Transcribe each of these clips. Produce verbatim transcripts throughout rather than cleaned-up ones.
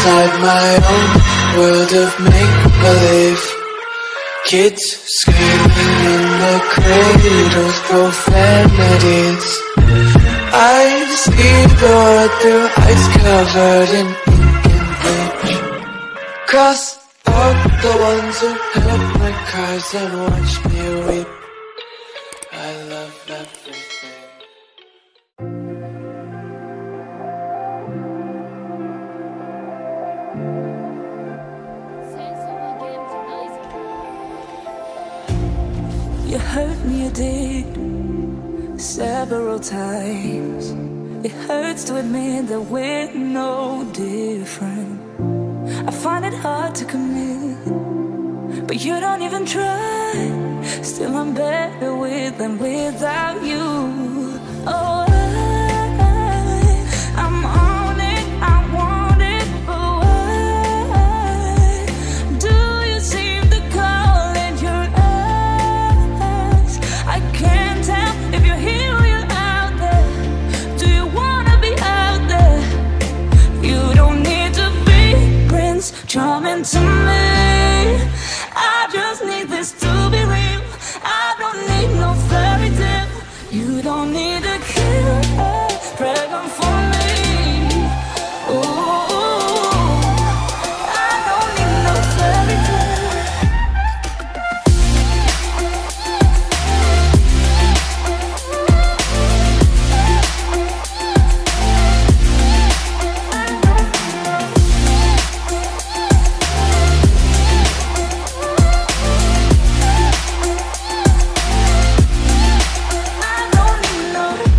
inside my own world of make-believe. Kids screaming in the cradles, profanities. I see the world through ice covered in ink and bleach. Cross out the ones who held my cards and watched me weep. I love everything. You hurt me, you did, several times. It hurts to admit that we're no different. I find it hard to commit, but you don't even try. Still I'm better with than without you. Oh, I, I'm on it, I want it, but why do you seem to call in your eyes? I can't tell if you're here or you're out there. Do you wanna be out there? You don't need to be Prince Charming to me. I just need this to be real. I don't need no fairy tale. You don't need to kill a dragon for me. Ooh, I don't need no fairy tale. I don't need no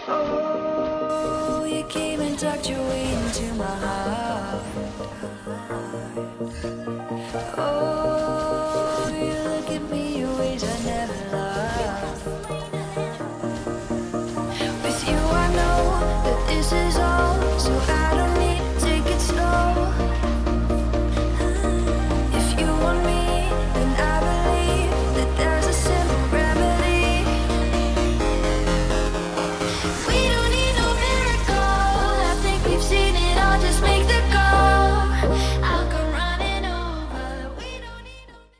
Oh.